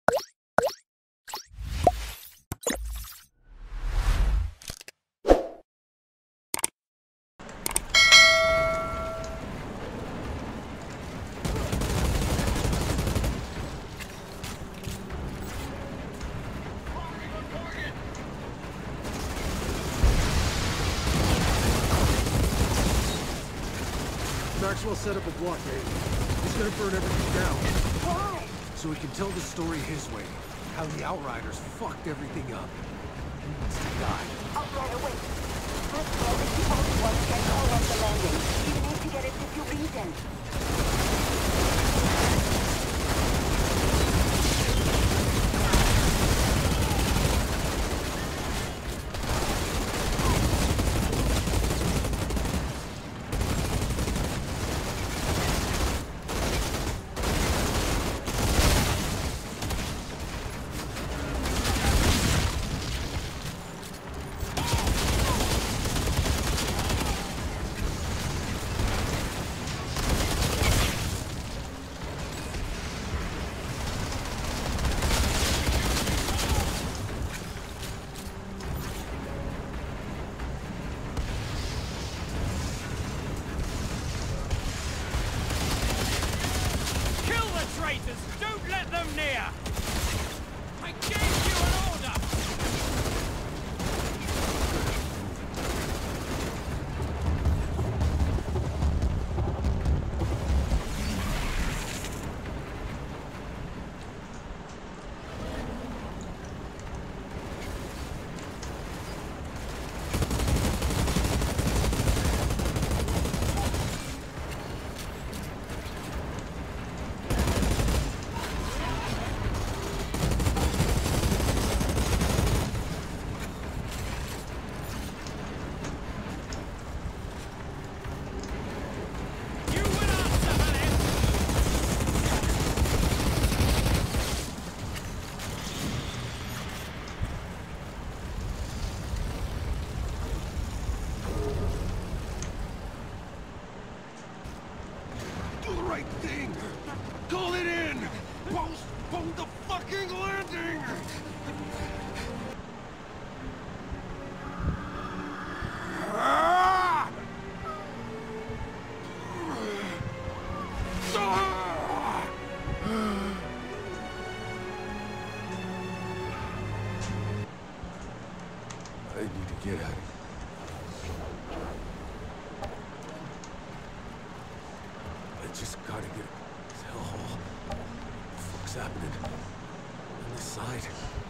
Maxwell set up a blockade. He's gonna burn everything down. Why? So he can tell the story his way. How the Outriders fucked everything up. He wants to die. Outrider, wait. Maxwell is the only one who can call off the landing. You need to get a distribution. Don't let them near! I gave you an order! Right thing! Call it in! Postpone the fucking landing! I need to get out of here. I just gotta get this hellhole. What the fuck's happening? On this side.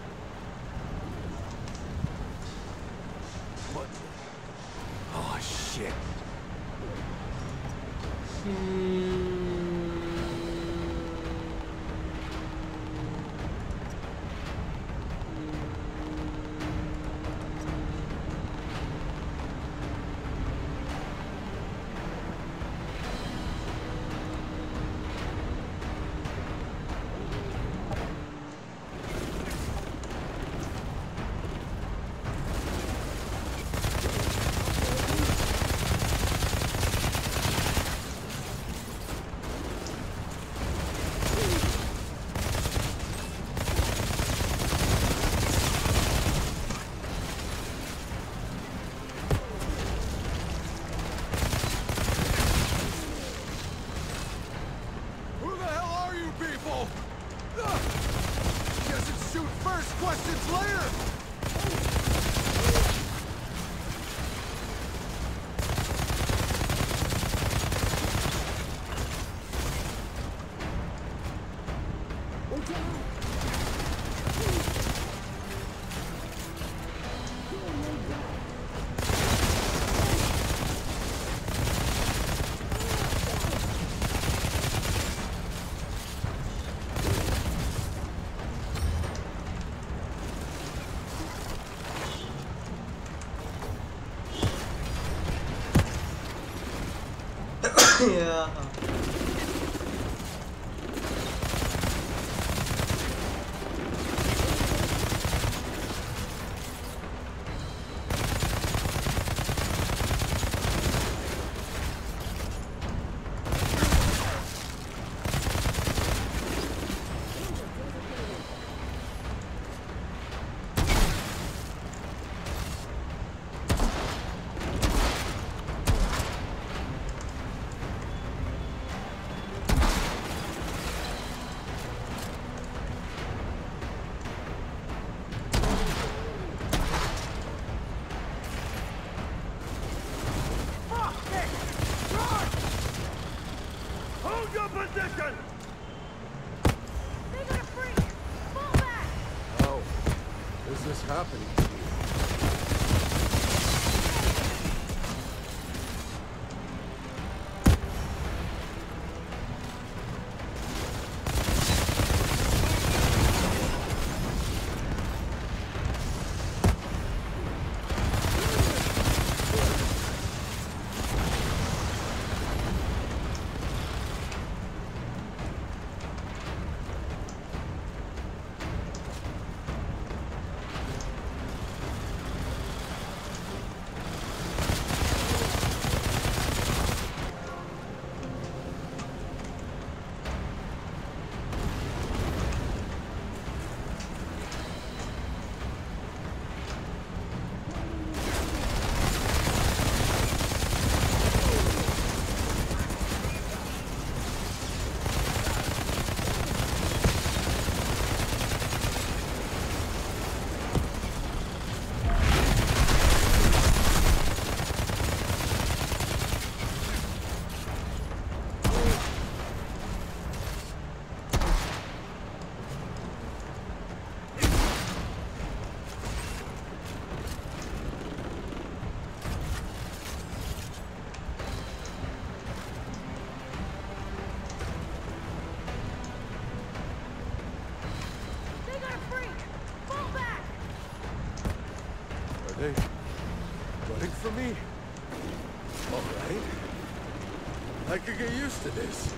What? Oh shit. Questions later! Yeah. this happening to you? They got a freak! Fall back! Are they running from me? All right. I could get used to this.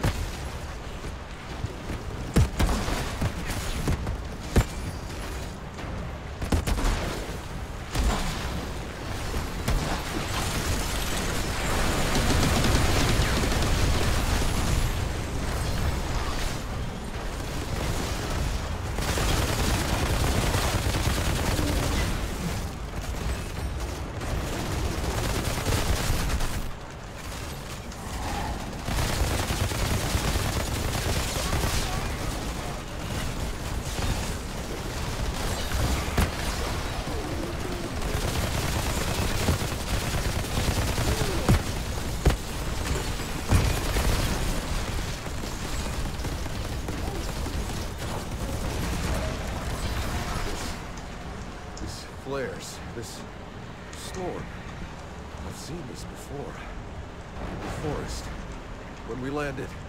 Flares, this storm. I've seen this before. In the forest. When we landed,